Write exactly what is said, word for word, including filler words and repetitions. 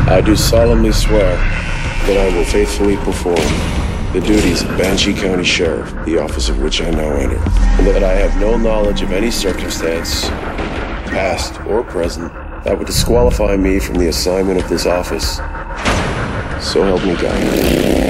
I do solemnly swear that I will faithfully perform the duties of Banshee County Sheriff, the office of which I now enter, and that I have no knowledge of any circumstance, past or present, that would disqualify me from the assignment of this office. So help me God.